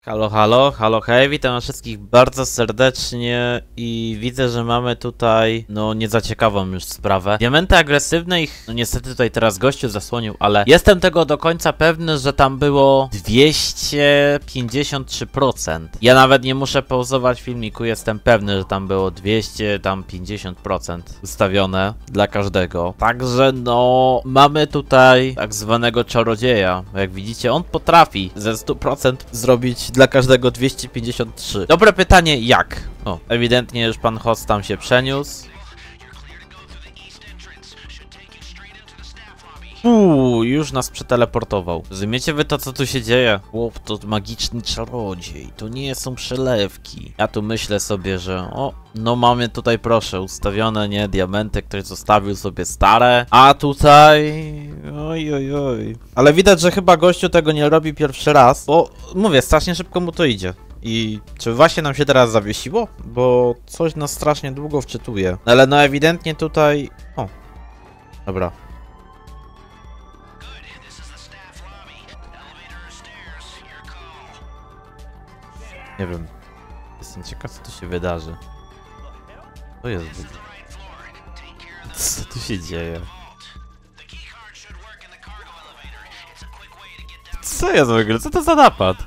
Halo, halo, halo, hej, witam wszystkich bardzo serdecznie i widzę, że mamy tutaj, niezaciekawą już sprawę. Diamenty agresywne ich, niestety tutaj teraz gościu zasłonił, ale jestem tego do końca pewny, że tam było 253%. Ja nawet nie muszę pauzować filmiku, jestem pewny, że tam było 250% ustawione dla każdego. Także mamy tutaj tak zwanego czarodzieja. Jak widzicie, on potrafi ze 100% zrobić dla każdego 253. Dobre pytanie, jak? O, ewidentnie już pan host tam się przeniósł. Już nas przeteleportował. Rozumiecie wy to, co tu się dzieje? Chłop to magiczny czarodziej, to nie są przelewki. Ja tu myślę sobie, że mamy tutaj, proszę, ustawione, nie, diamenty, ktoś zostawił sobie stare, a tutaj... Oj. Ale widać, że chyba gościu tego nie robi pierwszy raz, bo mówię, strasznie szybko mu to idzie. I czy właśnie nam się teraz zawiesiło? Bo coś nas strasznie długo wczytuje. Ale ewidentnie tutaj... O, dobra. Nie wiem. Jestem ciekaw, co tu się wydarzy. To jest... Co tu się dzieje? Co jest w ogóle? Co to za napad?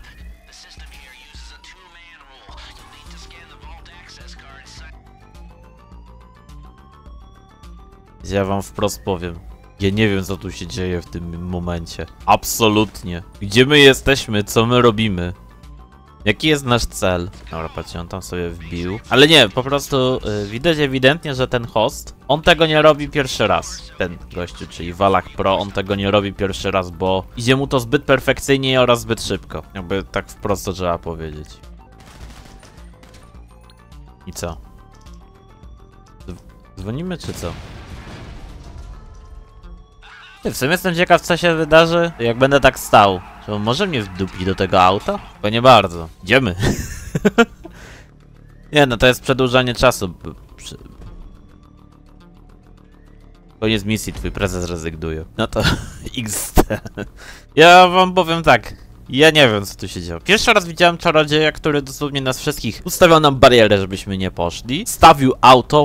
Ja wam wprost powiem. Ja nie wiem, co tu się dzieje w tym momencie. Absolutnie. Gdzie my jesteśmy? Co my robimy? Jaki jest nasz cel? Dobra, patrzcie, on tam sobie wbił. Ale nie, po prostu widać ewidentnie, że ten host, on tego nie robi pierwszy raz. Ten gościu, czyli Valak Pro, on tego nie robi pierwszy raz, bo idzie mu to zbyt perfekcyjnie oraz zbyt szybko. Jakby tak wprost to trzeba powiedzieć. I co? Dzwonimy czy co? W sumie jestem ciekaw, co się wydarzy, jak będę tak stał. Czy on może mnie wdupić do tego auta? Bo nie bardzo. Idziemy. Nie, to jest przedłużanie czasu. Koniec misji, twój prezes rezygnuje. No to XD. Ja wam powiem tak. Ja nie wiem, co tu się dzieje. Pierwszy raz widziałem czarodzieja, który dosłownie nas wszystkich ustawiał nam barierę, żebyśmy nie poszli. Stawił auto,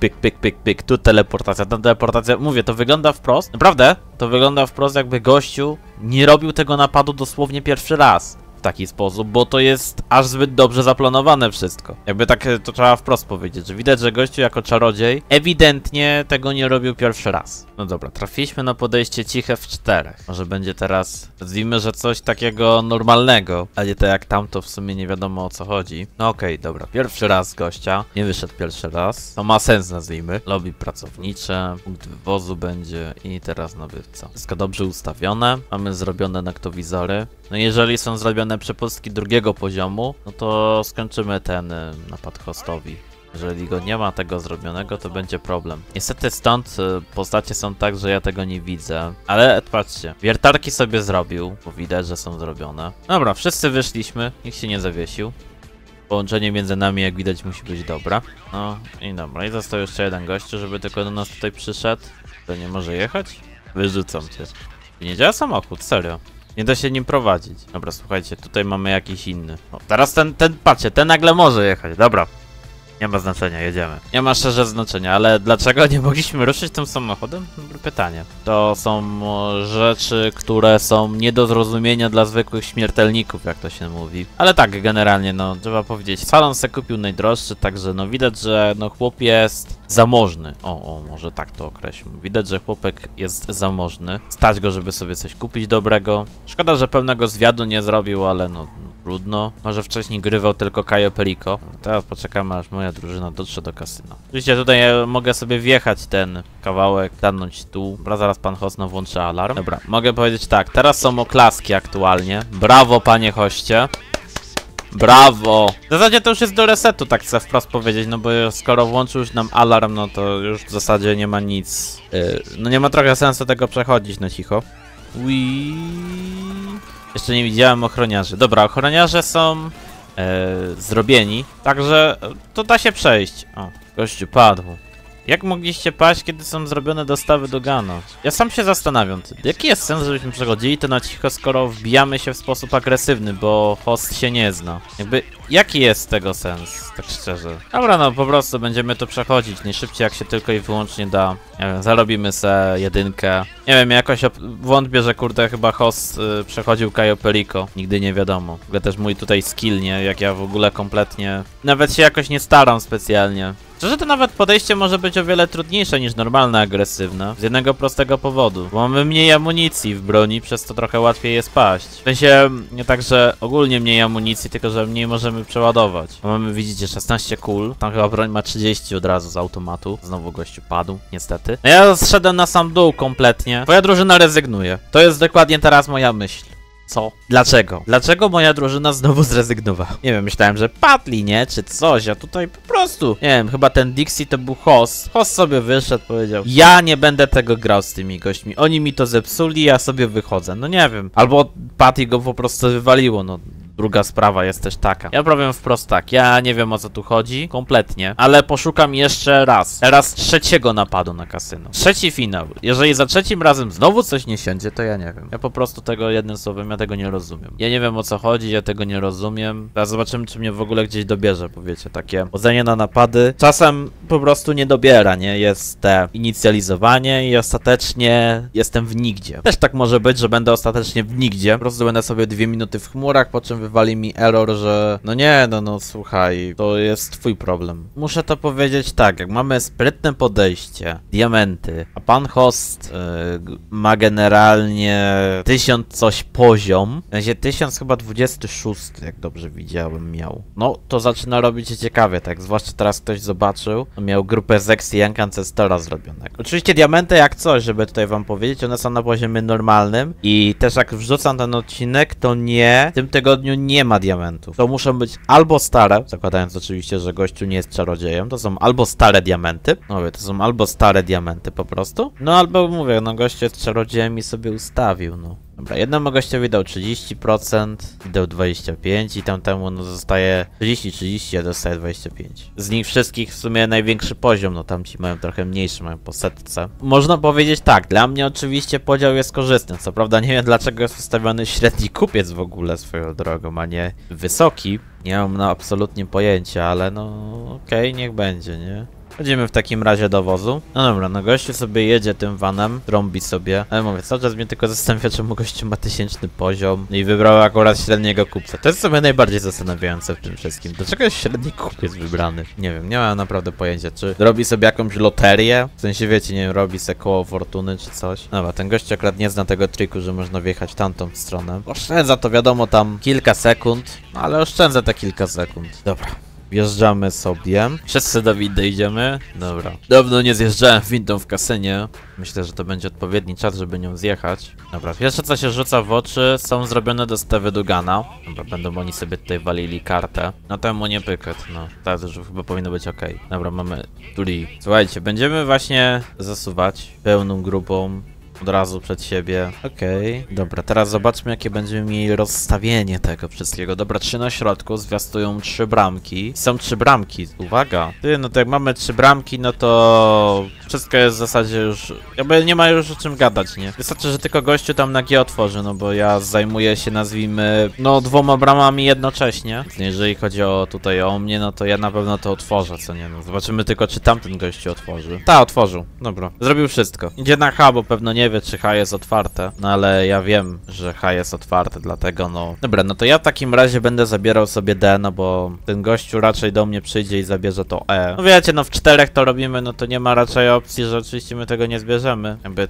pyk, tu teleportacja, tam teleportacja. Mówię, to wygląda wprost. Naprawdę, to wygląda wprost, jakby gościu nie robił tego napadu dosłownie pierwszy raz. W taki sposób, bo to jest aż zbyt dobrze zaplanowane wszystko. Jakby tak to trzeba wprost powiedzieć, że widać, że gościu jako czarodziej ewidentnie tego nie robił pierwszy raz. No dobra, trafiliśmy na podejście ciche w 4. Może będzie teraz, nazwijmy, że coś takiego normalnego, a nie tak jak tamto, w sumie nie wiadomo o co chodzi. No okej, dobra, pierwszy raz gościa, nie wyszedł pierwszy raz, to ma sens, nazwijmy. Lobby pracownicze, punkt wywozu będzie i teraz nabywca. Wszystko dobrze ustawione, mamy zrobione nektowizory. No jeżeli są zrobione przepustki drugiego poziomu, no to skończymy ten napad hostowi. Jeżeli go nie ma tego zrobionego, to będzie problem. Niestety stąd postacie są tak, że ja tego nie widzę. Ale patrzcie, wiertarki sobie zrobił, bo widać, że są zrobione. Dobra, wszyscy wyszliśmy, nikt się nie zawiesił. Połączenie między nami, jak widać, musi być dobre. No i dobra, i został jeszcze jeden gościu, żeby tylko do nas tutaj przyszedł. To nie może jechać? Wyrzucam cię. Nie działa samochód, serio. Nie da się nim prowadzić. Dobra, słuchajcie, tutaj mamy jakiś inny. O, teraz patrzcie, ten nagle może jechać. Dobra. Nie ma znaczenia, jedziemy. Nie ma szczerze znaczenia, ale dlaczego nie mogliśmy ruszyć tym samochodem? Dobre pytanie. To są rzeczy, które są nie do zrozumienia dla zwykłych śmiertelników, jak to się mówi. Ale tak, generalnie, trzeba powiedzieć, salon se kupił najdroższy, także widać, że chłop jest zamożny. O, może tak to określmy. Widać, że chłopek jest zamożny. Stać go, żeby sobie coś kupić dobrego. Szkoda, że pełnego zwiadu nie zrobił, ale trudno. Może wcześniej grywał tylko Cayo Perico. Teraz poczekamy, aż moja drużyna dotrze do kasyna. Oczywiście tutaj mogę sobie wjechać ten kawałek, stanąć tu. Dobra, zaraz pan host włączy alarm. Dobra, mogę powiedzieć tak, teraz są oklaski aktualnie. Brawo, panie hoście. Brawo! W zasadzie to już jest do resetu, tak chcę wprost powiedzieć, bo skoro włączył już nam alarm, to już w zasadzie nie ma nic. Nie ma trochę sensu tego przechodzić na cicho. Jeszcze nie widziałem ochroniarzy. Dobra, ochroniarze są zrobieni, także to da się przejść. O, gościu padł. Jak mogliście paść, kiedy są zrobione dostawy do Gano? Ja sam się zastanawiam, jaki jest sens, żebyśmy przechodzili to na cicho, skoro wbijamy się w sposób agresywny, bo host się nie zna. Jakby, jaki jest tego sens, tak szczerze? Dobra, no po prostu będziemy to przechodzić najszybciej, jak się tylko i wyłącznie da. Nie wiem, zarobimy se jedynkę. Nie wiem, jakoś wątpię, że kurde chyba host przechodził Cayo Perico. Nigdy nie wiadomo. W ogóle też mój tutaj skill, nie? Jak ja w ogóle kompletnie... Nawet się jakoś nie staram specjalnie. Szczerze to nawet podejście może być o wiele trudniejsze niż normalne agresywne. Z jednego prostego powodu. Bo mamy mniej amunicji w broni, przez to trochę łatwiej jest paść. W sensie, nie tak, że ogólnie mniej amunicji, tylko że mniej możemy przeładować. Bo mamy, widzicie, 16 kul. Tam chyba broń ma 30 od razu z automatu. Znowu gościu padł, niestety. No ja zszedłem na sam dół kompletnie. Twoja drużyna rezygnuje. To jest dokładnie teraz moja myśl. Co? Dlaczego? Dlaczego moja drużyna znowu zrezygnowała? Nie wiem, myślałem, że padli, nie? Czy coś, a tutaj po prostu... Nie wiem, chyba ten Dixie to był host. Host sobie wyszedł, powiedział: ja nie będę tego grał z tymi gośćmi. Oni mi to zepsuli, ja sobie wychodzę. No nie wiem. Albo Patty go po prostu wywaliło, no. Druga sprawa jest też taka. Ja powiem wprost tak, ja nie wiem o co tu chodzi, kompletnie, ale poszukam jeszcze raz. Teraz trzeciego napadu na kasyno. Trzeci finał. Jeżeli za trzecim razem znowu coś nie siądzie, to ja nie wiem. Ja po prostu tego jednym słowem, ja tego nie rozumiem. Ja nie wiem o co chodzi, ja tego nie rozumiem. Teraz zobaczymy, czy mnie w ogóle gdzieś dobierze, powiecie, takie chodzenie na napady. Czasem po prostu nie dobiera, nie? Jest te inicjalizowanie i ostatecznie jestem w nigdzie. Też tak może być, że będę ostatecznie w nigdzie. Po prostu będę sobie 2 minuty w chmurach, po czym wywali mi error, że no nie, no słuchaj, to jest twój problem. Muszę to powiedzieć tak, jak mamy sprytne podejście, diamenty, a pan host ma generalnie 1000 coś poziom, w sensie 1000 chyba 26, jak dobrze widziałem, miał. No, to zaczyna robić się ciekawie, tak, zwłaszcza teraz ktoś zobaczył, miał grupę Zexy Young Ancestora zrobionego. Oczywiście diamenty jak coś, żeby tutaj wam powiedzieć, one są na poziomie normalnym i też jak wrzucam ten odcinek, to nie, w tym tygodniu nie ma diamentów. To muszą być albo stare, zakładając oczywiście, że gościu nie jest czarodziejem, to są albo stare diamenty, no mówię, to są albo stare diamenty po prostu, no albo mówię, no gościu jest czarodziejem i sobie ustawił, no. Dobra, jednemu gościowi dał 30%, dał 25% i tamtemu no zostaje 30, a dostaje 25. Z nich wszystkich w sumie największy poziom, no tamci mają trochę mniejszy, mają po setce. Można powiedzieć tak, dla mnie oczywiście podział jest korzystny, co prawda nie wiem dlaczego jest ustawiony średni kupiec w ogóle swoją drogą, a nie wysoki. Nie mam na absolutnie pojęcia, ale no okej, niech będzie, nie? Chodzimy w takim razie do wozu. No dobra, no gościu sobie jedzie tym vanem, trąbi sobie. Ale mówię, cały czas mnie tylko zastanawia, czemu gościu ma 1000 poziom i wybrał akurat średniego kupca. To jest sobie najbardziej zastanawiające w tym wszystkim. Dlaczego jest średni kupiec wybrany? Nie wiem, nie mam naprawdę pojęcia. Czy robi sobie jakąś loterię? W sensie wiecie, nie wiem, robi sobie koło fortuny czy coś. Dobra, ten gościu akurat nie zna tego triku, że można wjechać w tamtą stronę. Oszczędza to wiadomo tam kilka sekund, no ale oszczędza te kilka sekund. Dobra. Wjeżdżamy sobie. Wszyscy do windy idziemy. Dobra. Dawno nie zjeżdżałem windą w kasynie. Myślę, że to będzie odpowiedni czas, żeby nią zjechać. Dobra, pierwsze co się rzuca w oczy, są zrobione dostawy do Gana. Dobra, będą oni sobie tutaj walili kartę. No temu nie pyket, no. Tak, to już chyba powinno być ok. Dobra, mamy tuli. Słuchajcie, będziemy właśnie zasuwać pełną grupą. Od razu przed siebie. Okej. Dobra, teraz zobaczmy jakie będziemy mieli rozstawienie tego wszystkiego. Dobra, 3 na środku, zwiastują 3 bramki. Są 3 bramki, uwaga. Ty, no to jak mamy 3 bramki, no to wszystko jest w zasadzie już... Jakby nie ma już o czym gadać, nie? Wystarczy, że tylko gościu tam na G otworzy, no bo ja zajmuję się, nazwijmy, no 2 bramami jednocześnie. Więc jeżeli chodzi o tutaj o mnie, no to ja na pewno to otworzę, co nie? No zobaczymy tylko, czy tamten gościu otworzy. Ta, otworzył. Dobra. Zrobił wszystko. Idzie na H, bo pewno nie wie, czy H jest otwarte, no ale ja wiem, że H jest otwarte, dlatego no... Dobra, no to ja w takim razie będę zabierał sobie D, no bo ten gościu raczej do mnie przyjdzie i zabierze to E. No wiecie, no w 4 to robimy, no to nie ma raczej opcji, że oczywiście my tego nie zbierzemy. Jakby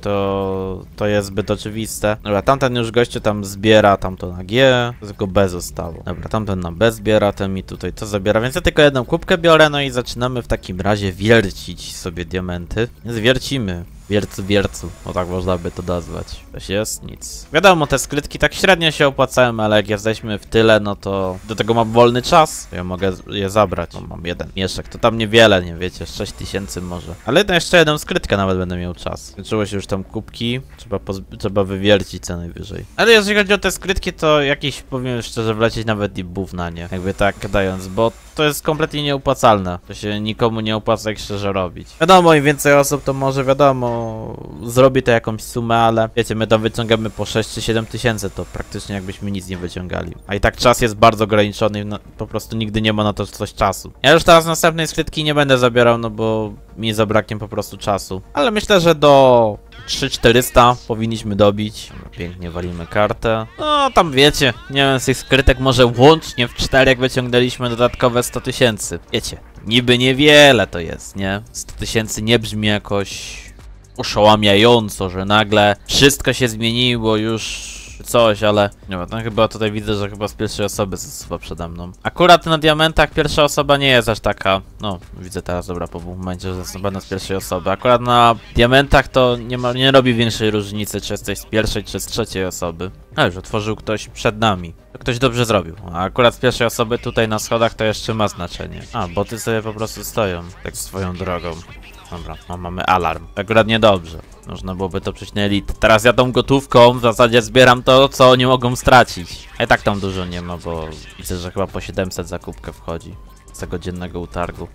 to jest zbyt oczywiste. Dobra, tamten już gościu tam zbiera, tamto na G, tylko B zostało. Dobra, tamten na B zbiera, ten mi tutaj to zabiera, więc ja tylko jedną kubkę biorę, no i zaczynamy w takim razie wiercić sobie diamenty. Więc wiercimy. Wiercu, o tak można by to nazwać. Coś jest? Nic. Wiadomo, te skrytki tak średnio się opłacają, ale jak jesteśmy w tyle, no to do tego mam wolny czas, to ja mogę je zabrać. No, mam jeden mieszek, to tam niewiele, nie wiecie, 6000 może. Ale jeszcze jedną skrytkę nawet będę miał czas. Skończyło się już tam kubki, trzeba wywiercić co najwyżej. Ale jeżeli chodzi o te skrytki, to jakiś, powiem szczerze, wlecieć nawet i buf na nie. Jakby tak gadając, bo to jest kompletnie nieopłacalne. To się nikomu nie opłaca jak szczerze robić. Wiadomo, im więcej osób, to może wiadomo, zrobi to jakąś sumę, ale wiecie, my tam wyciągamy po 6 czy 7 tysięcy, to praktycznie jakbyśmy nic nie wyciągali. A i tak czas jest bardzo ograniczony, no, po prostu nigdy nie ma na to coś czasu. Ja już teraz następnej skrytki nie będę zabierał, no bo mi zabraknie po prostu czasu. Ale myślę, że do 3400 powinniśmy dobić. Pięknie walimy kartę. No tam wiecie, nie wiem, z tych skrytek może łącznie w 4 wyciągnęliśmy dodatkowe 100 tysięcy. Wiecie, niby niewiele to jest, nie? 100 tysięcy nie brzmi jakoś oszałamiająco, że nagle wszystko się zmieniło już coś, ale nie wiem, chyba tutaj widzę, że chyba z pierwszej osoby zasuwa przede mną. Akurat na diamentach pierwsza osoba nie jest aż taka, no widzę teraz, dobra, po momencie, że zasuwa z pierwszej osoby. Akurat na diamentach to nie robi większej różnicy, czy jesteś z pierwszej, czy z trzeciej osoby. A już otworzył ktoś przed nami. To ktoś dobrze zrobił. A akurat z pierwszej osoby tutaj na schodach to jeszcze ma znaczenie. A, boty sobie po prostu stoją, tak swoją drogą. Dobra, no, mamy alarm. Akurat niedobrze. Można byłoby to przejść na elite. Teraz ja tą gotówką w zasadzie zbieram to, co oni mogą stracić. A i tak tam dużo nie ma, bo widzę, że chyba po 700 za kubkę wchodzi. Z tego dziennego utargu.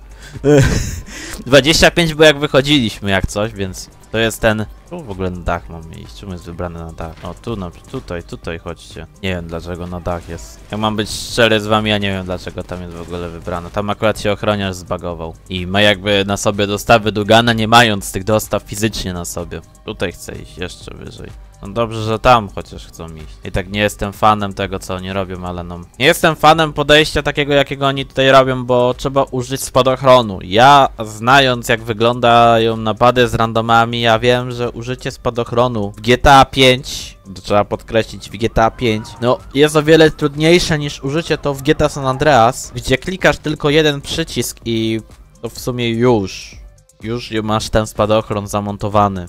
25 było jak wychodziliśmy, jak coś, więc to jest ten... Tu w ogóle na dach mam iść. Czemu jest wybrany na dach? O, tu, no, tutaj chodźcie. Nie wiem, dlaczego na dach jest. Jak mam być szczery z wami, ja nie wiem, dlaczego tam jest w ogóle wybrane. Tam akurat się ochroniarz zbagował. I ma jakby na sobie dostawy Dugana, nie mając tych dostaw fizycznie na sobie. Tutaj chcę iść jeszcze wyżej. No dobrze, że tam chociaż chcą iść. I tak nie jestem fanem tego, co oni robią, ale no... Nie jestem fanem podejścia takiego, jakiego oni tutaj robią, bo trzeba użyć spadochronu. Ja, znając jak wyglądają napady z randomami, ja wiem, że użycie spadochronu w GTA 5, to trzeba podkreślić, w GTA 5, no jest o wiele trudniejsze niż użycie to w GTA San Andreas, gdzie klikasz tylko jeden przycisk i to w sumie już masz ten spadochron zamontowany.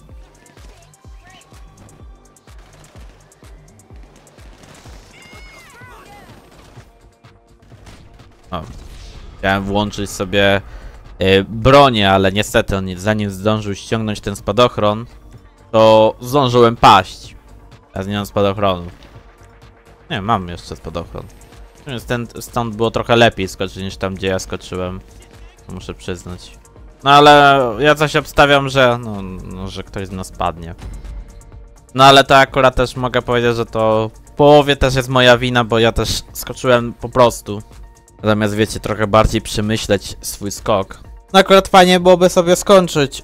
O, chciałem włączyć sobie bronię, ale niestety on, zanim zdążył ściągnąć ten spadochron, to zdążyłem paść. Ja nie mam spadochronu. Nie, mam jeszcze spadochron. Więc stąd było trochę lepiej skoczyć niż tam, gdzie ja skoczyłem. To muszę przyznać. No ale ja coś obstawiam, że że ktoś z nas padnie. No ale to akurat też mogę powiedzieć, że to w połowie też jest moja wina, bo ja też skoczyłem po prostu. Zamiast, wiecie, trochę bardziej przemyśleć swój skok. No akurat fajnie byłoby sobie skończyć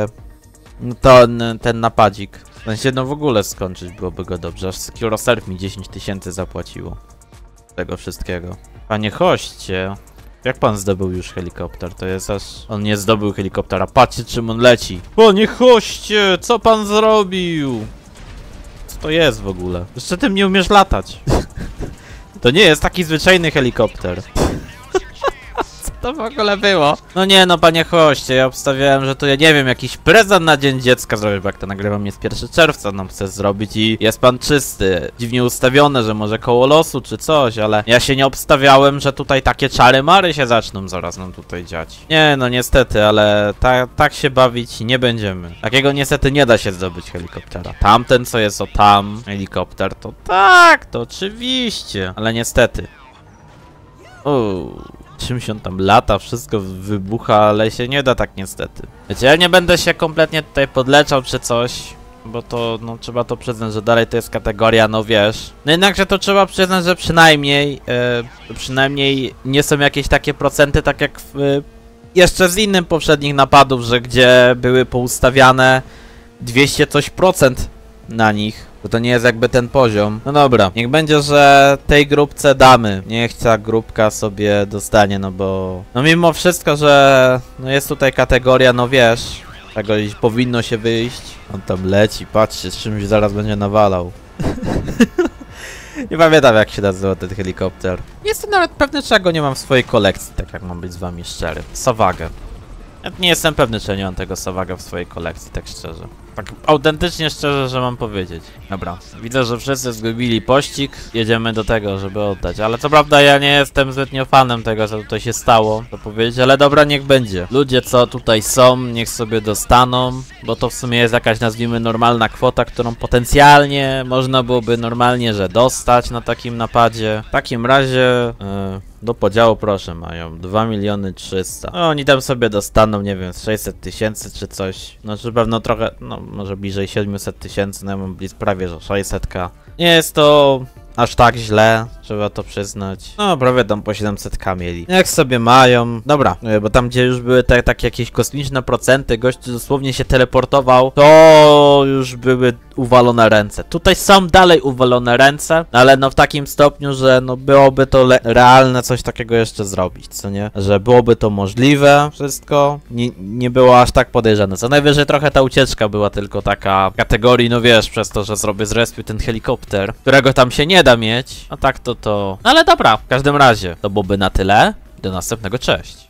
ten napadzik. W sensie, no w ogóle skończyć byłoby go dobrze. Aż SecuroServe mi 10 tysięcy zapłaciło. Tego wszystkiego. Panie hoście, jak pan zdobył już helikopter? To jest aż... On nie zdobył helikoptera. Patrzcie, czym on leci. Panie hoście, co pan zrobił? Co to jest w ogóle? Jeszcze tym nie umiesz latać. To nie jest taki zwyczajny helikopter. Co to w ogóle było? No nie no, panie hoście, ja obstawiałem, że to ja nie wiem, jakiś prezent na Dzień Dziecka zrobię, bo jak to nagrywam jest 1 czerwca, nam chcę zrobić i jest pan czysty. Dziwnie ustawione, że może koło losu czy coś, ale ja się nie obstawiałem, że tutaj takie czary-mary się zaczną zaraz nam tutaj dziać. Nie no, niestety, ale tak się bawić nie będziemy. Takiego niestety nie da się zdobyć helikoptera. Tamten, co jest tam, helikopter, to tak, to oczywiście, ale niestety. Czymś on tam lata, wszystko wybucha, ale się nie da tak niestety. Wiecie, ja nie będę się kompletnie tutaj podleczał czy coś, bo to, no trzeba to przyznać, że dalej to jest kategoria, no wiesz. No jednakże to trzeba przyznać, że przynajmniej nie są jakieś takie procenty, tak jak jeszcze z innym poprzednich napadów, że gdzie były poustawiane 200 coś procent na nich. Bo to nie jest jakby ten poziom. No dobra, niech będzie, że tej grupce damy. Niech ta grupka sobie dostanie, no bo... No mimo wszystko, że no jest tutaj kategoria, no wiesz, tego powinno się wyjść. On tam leci, patrzcie, z czymś zaraz będzie nawalał. Nie pamiętam, jak się nazywa ten helikopter. Nie jestem nawet pewny, czego nie mam w swojej kolekcji, tak jak mam być z wami szczery. Savage. Ja nie jestem pewny, czy nie mam tego Savaga w swojej kolekcji, tak szczerze. Tak autentycznie szczerze, że mam powiedzieć. Dobra, widzę, że wszyscy zgubili pościg. Jedziemy do tego, żeby oddać. Ale co prawda ja nie jestem zbytnio fanem tego, co tutaj się stało, to powiedzieć, ale dobra, niech będzie. Ludzie, co tutaj są, niech sobie dostaną, bo to w sumie jest jakaś, nazwijmy, normalna kwota, którą potencjalnie można byłoby normalnie, że dostać na takim napadzie. W takim razie... do podziału proszę, mają 2 300 000. No, oni tam sobie dostaną, nie wiem, 600 000 czy coś. Znaczy pewno trochę, no może bliżej 700 000, no ja mam prawie, że 600 000. Nie jest to aż tak źle, trzeba to przyznać. No prawie tam po 700 000 mieli. Jak sobie mają. Dobra, bo tam gdzie już były te takie jakieś kosmiczne procenty, gość dosłownie się teleportował, to już były uwalone ręce. Tutaj są dalej uwalone ręce, ale no w takim stopniu, że no byłoby to realne coś takiego jeszcze zrobić, co nie? Że byłoby to możliwe, wszystko nie było aż tak podejrzane. Co najwyżej trochę ta ucieczka była tylko taka kategorii, no wiesz, przez to, że zrobię z respiu ten helikopter, którego tam się nie da mieć, a tak to... No ale dobra, w każdym razie, to byłoby na tyle. Do następnego, cześć.